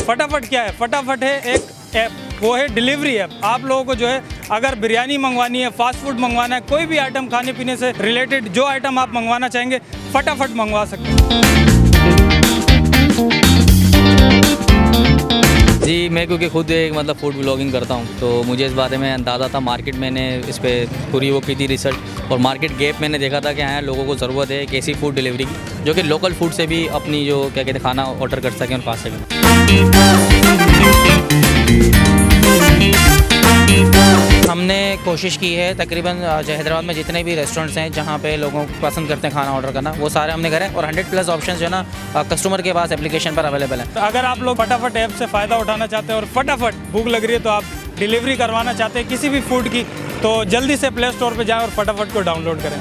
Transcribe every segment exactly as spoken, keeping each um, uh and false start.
फटाफट क्या है? फटाफट है एक ऐप, वो है डिलीवरी ऐप। आप लोगों को जो है अगर बिरयानी मंगवानी है, फास्ट फूड मंगवाना है, कोई भी आइटम खाने पीने से रिलेटेड जो आइटम आप मंगवाना चाहेंगे फटाफट मंगवा सकते हैं। जी, मैं क्योंकि खुद एक मतलब फूड ब्लॉगिंग करता हूँ तो मुझे इस बारे में अंदाज़ा था। मार्केट मैंने इस पर पूरी वो की थी रिसर्च, और मार्केट गैप मैंने देखा था कि हाँ लोगों को ज़रूरत है एक ऐसी फूड डिलीवरी की जो कि लोकल फूड से भी अपनी जो क्या कहते हैं खाना ऑर्डर कर सकें और खा सकें। हमने कोशिश की है तकरीबन हैदराबाद में जितने भी रेस्टोरेंट्स हैं जहाँ पे लोगों को पसंद करते हैं खाना ऑर्डर करना, वो सारे हमने करे और हंड्रेड प्लस ऑप्शन जो है ना कस्टमर के पास एप्लीकेशन पर अवेलेबल है। तो अगर आप लोग फटाफट ऐप से फ़ायदा उठाना चाहते हैं और फटाफट भूख लग रही है तो आप डिलीवरी करवाना चाहते हैं किसी भी फूड की, तो जल्दी से प्ले स्टोर पर जाएँ और फटाफट को डाउनलोड करें।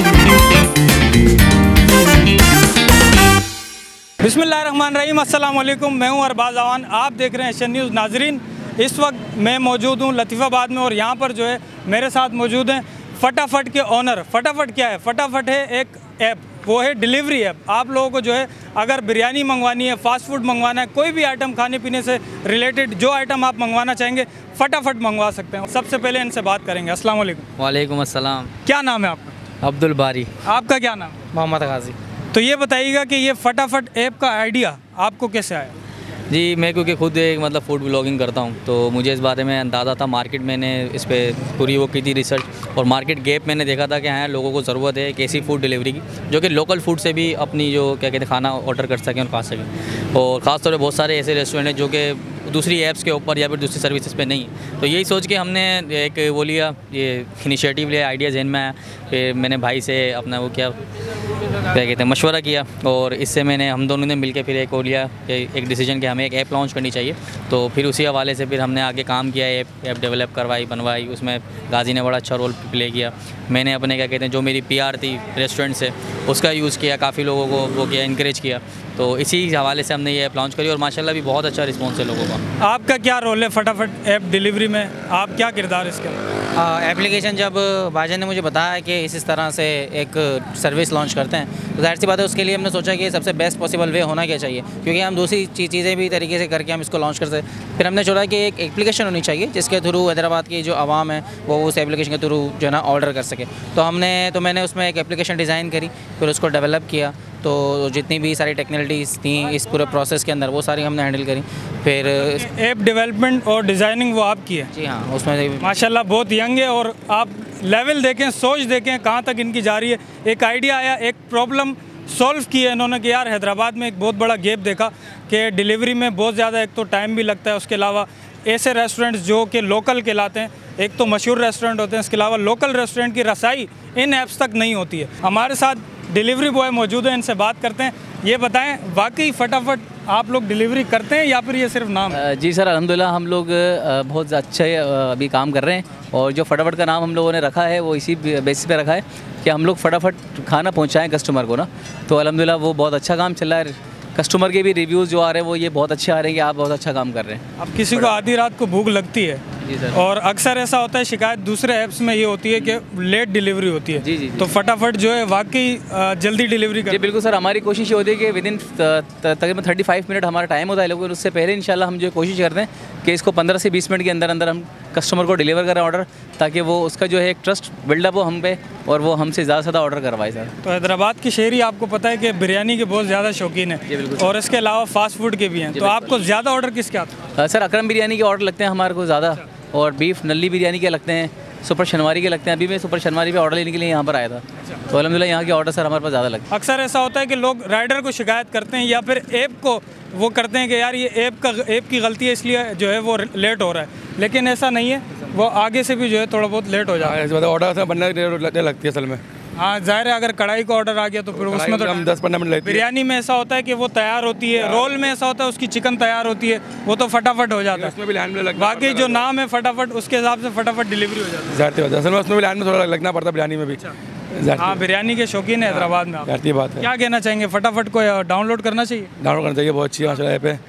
बिस्मिल्लाहिर्रहमानिर्रहीम, अस्सलाम वालेकुम। मैं हूँ अरबाज अवान, आप देख रहे हैं एशियन न्यूज़। नाजरीन, इस वक्त मैं मौजूद हूँ लतीफ़ाबाद में और यहाँ पर जो है मेरे साथ मौजूद हैं फटाफट के ओनर। फटाफट क्या है? फटाफट है एक ऐप, वो है डिलीवरी ऐप। आप लोगों को जो है अगर बिरयानी मंगवानी है, फास्ट फूड मंगवाना है, कोई भी आइटम खाने पीने से रिलेटेड जो आइटम आप मंगवाना चाहेंगे फटाफट मंगवा सकते हैं। सबसे पहले इनसे बात करेंगे। अस्सलाम वालेकुम। वालेकुम अस्सलाम। क्या नाम है आपका? अब्दुल बारी। आपका क्या नाम? मोहम्मद गाजी। तो ये बताइएगा कि ये फटाफट ऐप का आइडिया आपको कैसे आया? जी, मैं क्योंकि खुद एक मतलब फूड ब्लॉगिंग करता हूँ तो मुझे इस बारे में अंदाज़ा था। मार्केट मैंने इस पर पूरी वो की थी रिसर्च, और मार्केट गैप मैंने देखा था कि हाँ लोगों को ज़रूरत है एक ऐसी फूड डिलीवरी की जो कि लोकल फूड से भी अपनी जो क्या कहते हैं खाना ऑर्डर कर सकें और खा सकें। और ख़ासतौर पर बहुत सारे ऐसे रेस्टोरेंट हैं जो कि दूसरी ऐप्स के ऊपर या फिर दूसरी सर्विसेज पे नहीं, तो यही सोच के हमने एक वो लिया, ये इनिशिएटिव लिया, आइडिया जहन में आया। फिर मैंने भाई से अपना वो क्या क्या कहते हैं मशवरा किया, और इससे मैंने हम दोनों ने मिलकर फिर एक वो लिया एक डिसीजन कि हमें एक ऐप लॉन्च करनी चाहिए। तो फिर उसी हवाले से फिर हमने आगे काम किया, ऐप ऐप डेवलप करवाई, बनवाई। उसमें गाजी ने बड़ा अच्छा रोल प्ले किया। मैंने अपने क्या कहते हैं जो मेरी पी आर थी रेस्टोरेंट से उसका यूज़ किया, काफ़ी लोगों को वो किया, इंकरेज किया। तो इसी हवाले से हमने ये ऐप लॉन्च करी और माशाल्लाह भी बहुत अच्छा रिस्पॉन्स है लोगों का। आपका क्या रोल है फटाफट ऐप डिलीवरी में? आप क्या किरदार इसके? एप्लीकेशन जब भाईजान ने मुझे बताया कि इस इस तरह से एक सर्विस लॉन्च करते हैं तो जाहिर सी बात है उसके लिए हमने सोचा कि सबसे बेस्ट पॉसिबल वे होना क्या चाहिए, क्योंकि हम दूसरी चीज़ें भी तरीके से करके हम इसको लॉन्च कर सकते। फिर हमने सोचा कि एक एप्लीकेशन होनी चाहिए जिसके थ्रू हैदराबाद की जो आवाम है वो उस एप्लीकेशन के थ्रू जो है ना ऑर्डर कर सके। तो हमने तो मैंने उसमें एक एप्लीकेशन डिज़ाइन करी, फिर उसको डेवलप किया। तो जितनी भी सारी टेक्निकलिटीज़ थी इस पूरे प्रोसेस के अंदर वो सारी हमने हैंडल करी। फिर ऐप डेवलपमेंट और डिज़ाइनिंग वो आपकी है? जी हाँ, उसमें माशाल्लाह बहुत यंग है। और आप लेवल देखें, सोच देखें कहाँ तक इनकी जा रही है। एक आइडिया आया, एक प्रॉब्लम सॉल्व की है इन्होंने कि यार हैदराबाद में एक बहुत बड़ा गैप देखा कि डिलीवरी में बहुत ज़्यादा एक तो टाइम भी लगता है, उसके अलावा ऐसे रेस्टोरेंट्स जो कि लोकल कहलाते हैं, एक तो मशहूर रेस्टोरेंट होते हैं, इसके अलावा लोकल रेस्टोरेंट की रसाई इन ऐप्स तक नहीं होती है। हमारे साथ डिलीवरी बॉय मौजूद है, इनसे बात करते हैं। ये बताएं वाकई फटाफट आप लोग डिलीवरी करते हैं या फिर ये सिर्फ नाम है? जी सर, अल्हम्दुलिल्लाह हम लोग बहुत अच्छे अभी काम कर रहे हैं, और जो फटाफट का नाम हम लोगों ने रखा है वो इसी बेसिस पे रखा है कि हम लोग फटाफट खाना पहुंचाएं कस्टमर को ना। तो अल्हम्दुलिल्लाह वो बहुत अच्छा काम चल रहा है। कस्टमर के भी रिव्यूज़ जो आ रहे हैं वो ये बहुत अच्छे आ रहे हैं कि आप बहुत अच्छा काम कर रहे हैं। अब किसी को आधी रात को भूख लगती है जी सर, और अक्सर ऐसा होता है शिकायत दूसरे ऐप्स में ये होती है कि लेट डिलीवरी होती है। जी जी, जी। तो फटाफट जो है वाकई जल्दी डिलीवरी कर। जी बिल्कुल सर, हमारी कोशिश ये होती है कि विद इन तकरीबन थर्टी फाइव मिनट हमारा टाइम होता है, लेकिन उससे पहले इंशाल्लाह हम जो कोशिश करते हैं कि इसको पंद्रह से बीस मिनट के अंदर अंदर हम कस्टमर को डिलीवर करें ऑर्डर, ताकि वो उसका जो है एक ट्रस्ट बिल्डअप हो हम पे और वो हमसे ज़्यादा से ज़्यादा ऑर्डर करवाए सर। तो हैदराबाद की शहरी आपको पता है कि बिरयानी के बहुत ज़्यादा शौकीन है और इसके अलावा फास्ट फूड के भी हैं, तो आपको ज़्यादा ऑर्डर किसके आते हैं? सर अकरम बिरयानी के ऑर्डर लगते हैं हमारे को ज़्यादा, और बीफ नल्ली बिरयानी के लगते हैं, सुपर शनवारी के लगते हैं। अभी मैं सुपर शनवारी पे ऑर्डर लेने के लिए यहाँ पर आया था, तो अल्हम्दुलिल्लाह यहाँ के ऑर्डर सर हमारे पास ज़्यादा लगते हैं। अक्सर ऐसा होता है कि लोग राइडर को शिकायत करते हैं या फिर ऐप को वो करते हैं कि यार ये ऐप का ऐप की गलती है इसलिए जो है वो लेट हो रहा है, लेकिन ऐसा नहीं है, वो आगे से भी जो है थोड़ा बहुत लेट हो जाता है। ऑर्डर बनने लगती है असल में। हाँ जाहिर है, अगर कढ़ाई का ऑर्डर आ गया तो फिर उसमें तो हम दस पंद्रह मिनट लगती है। बिरयानी में ऐसा होता है कि वो तैयार होती है, रोल में ऐसा होता है उसकी चिकन तैयार होती है, वो तो फटाफट हो जाता है। उसमें भी लाइन में लगना बाकी जो नाम है फटाफट उसके हिसाब से फटाफट डिलीवरी हो जाती है। असल में उसमें भी लाइन में थोड़ा लगना पड़ता है, बिरयानी में भी। हाँ, बिरयानी के शौकीन है हैदराबाद में आप, बात है। क्या कहना चाहेंगे? फटाफट को डाउनलोड करना चाहिए? डाउनलोड करना चाहिए, बहुत अच्छी माशाल्लाह ऐप है।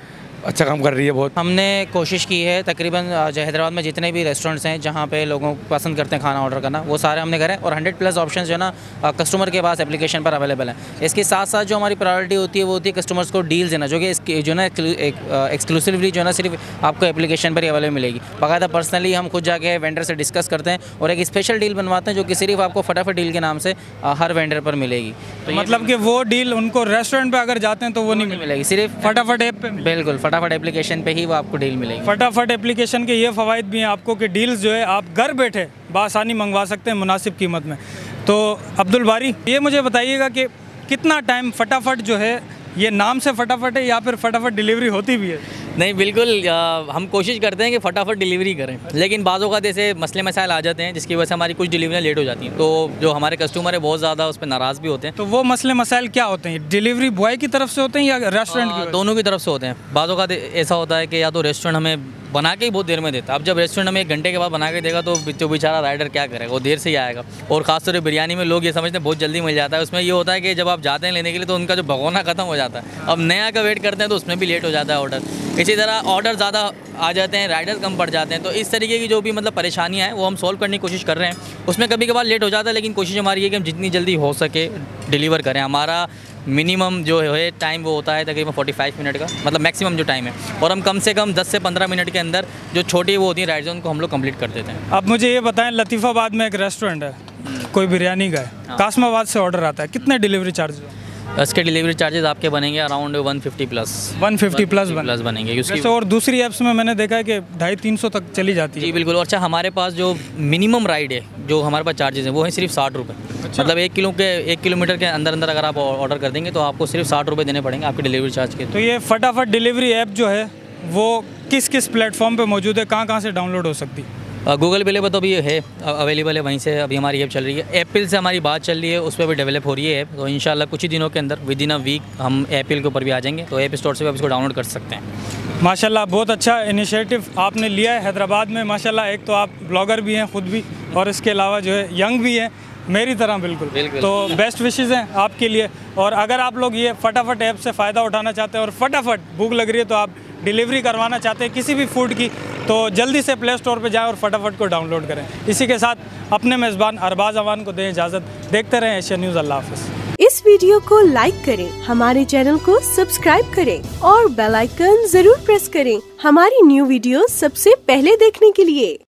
अच्छा काम कर रही है बहुत। हमने कोशिश की है तकरीबन जो हैदराबाद में जितने भी रेस्टोरेंट्स हैं जहाँ पे लोगों को पसंद करते हैं खाना ऑर्डर करना, वो सारे हमने करे और हंड्रेड प्लस ऑप्शन जो है ना कस्टमर के पास एप्लीकेशन पर अवेलेबल है। इसके साथ साथ जो हमारी प्रायोरिटी होती है वो होती है कस्टमर्स को डील्स देना, जो कि इसकी जो ना एक्सक्लूसिवली जो है ना सिर्फ आपको एप्लीकेशन पर ही अवेलेबल मिलेगी। बाकायदा पर्सनली हम खुद जाके वेंडर से डिस्कस करते हैं और एक स्पेशल डील बनवाते हैं जो कि सिर्फ आपको फटाफट डील के नाम से हर वेंडर पर मिलेगी। तो मतलब कि वो डील उनको रेस्टोरेंट पे अगर जाते हैं तो वो नहीं मिलेगी, मिलेगी सिर्फ फटाफट ऐप पे। बिल्कुल, फटाफट एप्लीकेशन पे ही वो आपको डील मिलेगी। फटाफट एप्लीकेशन के ये फ़वाइद भी हैं आपको कि डील्स जो है आप घर बैठे बासानी मंगवा सकते हैं मुनासिब कीमत में। तो अब्दुल बारी, ये मुझे बताइएगा कि कितना टाइम फटाफट जो है, ये नाम से फटाफट है या फिर फटाफट डिलीवरी होती भी है? नहीं, बिल्कुल आ, हम कोशिश करते हैं कि फटाफट डिलीवरी करें, लेकिन बाज़ों का जैसे मसले मसाइल आ जाते हैं जिसकी वजह से हमारी कुछ डिलीवरियाँ लेट हो जाती हैं, तो जो हमारे कस्टमर है बहुत ज़्यादा उस पर नाराज़ भी होते हैं। तो वो मसले मसाइल क्या होते हैं? डिलीवरी बॉय की तरफ से होते हैं या रेस्टोरेंट की? दोनों की तरफ से होते हैं। बाज़ों का ऐसा होता है कि या तो रेस्टोरेंट हमें बना के ही बहुत देर में देता है। अब जब रेस्टोरेंट हमें एक घंटे के बाद बना के देगा तो जो बेचारा राइडर क्या करेगा, वो देर से ही आएगा। और ख़ासतौर पर बिरयानी में लोग ये समझते हैं बहुत जल्दी मिल जाता है। उसमें ये होता है कि जब आप जाते हैं लेने के लिए तो उनका जो भगोना ख़त्म हो जाता है, अब नया का वेट करते हैं तो उसमें भी लेट हो जाता है ऑर्डर। इसी तरह ऑर्डर ज़्यादा आ जाते हैं, राइडर कम पड़ जाते हैं। तो इस तरीके की जो भी मतलब परेशानियाँ हैं वो हम सॉल्व करने की कोशिश कर रहे हैं। उसमें कभी कभार लेट हो जाता है, लेकिन कोशिश हमारी है कि हम जितनी जल्दी हो सके डिलीवर करें। हमारा मिनिमम जो है टाइम वो होता है तकरीबन पैंतालीस मिनट का, मतलब मैक्सिमम जो टाइम है, और हम कम से कम दस से पंद्रह मिनट के अंदर जो छोटी वो होती है राइड्स उनको हम लोग कंप्लीट कर देते हैं। अब मुझे ये बताएं, लतीफ़ाबाद में एक रेस्टोरेंट है, कोई बिरयानी का है, कासमाबाद से ऑर्डर आता है, कितने डिलीवरी चार्ज? इसके डिलीवरी चार्जेस आपके बनेंगे around one fifty plus one fifty plus plus बनेंगे उसकी। और दूसरी ऐप्स में मैंने देखा है कि ढाई तीन सौ तक चली जाती है। जी बिल्कुल। और अच्छा, हमारे पास जो मिनिमम राइड है, जो हमारे पास चार्जेस हैं वो है सिर्फ साठ रुपये। अच्छा। मतलब एक किलो के एक किलोमीटर के अंदर अंदर अगर आप ऑर्डर कर देंगे तो आपको सिर्फ साठ रुपये देने पड़ेंगे आपके डिलीवरी चार्ज के। तो ये फटाफट डिलीवरी ऐप जो है वो किस किस प्लेटफॉर्म पे मौजूद है, कहाँ कहाँ से डाउनलोड हो सकती है? गूगल प्ले पर तो अभी है अवेलेबल है, वहीं से अभी हमारी ऐप चल रही है। एप्पल से हमारी बात चल रही है, उस पर भी डेवलप हो रही है ऐप। तो इंशाल्लाह कुछ ही दिनों के अंदर विद इन अ वीक हम एप्पल के ऊपर भी आ जाएंगे, तो ऐप स्टोर से भी आप इसको डाउनलोड कर सकते हैं। माशाल्लाह, बहुत अच्छा इनिशिएटिव आपने लिया है हैदराबाद में। माशाल्लाह, एक तो आप ब्लॉगर भी हैं खुद भी, और इसके अलावा जो है यंग भी हैं मेरी तरह। बिल्कुल, बिल्कुल। तो बेस्ट विशेज़ हैं आपके लिए। और अगर आप लोग ये फटाफट ऐप से फ़ायदा उठाना चाहते हैं और फटाफट भूख लग रही है तो आप डिलीवरी करवाना चाहते हैं किसी भी फूड की, तो जल्दी से प्ले स्टोर पर जाएँ और फटाफट को डाउनलोड करें। इसी के साथ अपने मेज़बान अरबाज अवान को दें इजाज़त। देखते रहें एशिया न्यूज़। अल्लाह हाफ़िज़। इस वीडियो को लाइक करें, हमारे चैनल को सब्सक्राइब करें और बेल आइकन जरूर प्रेस करें हमारी न्यू वीडियो सबसे पहले देखने के लिए।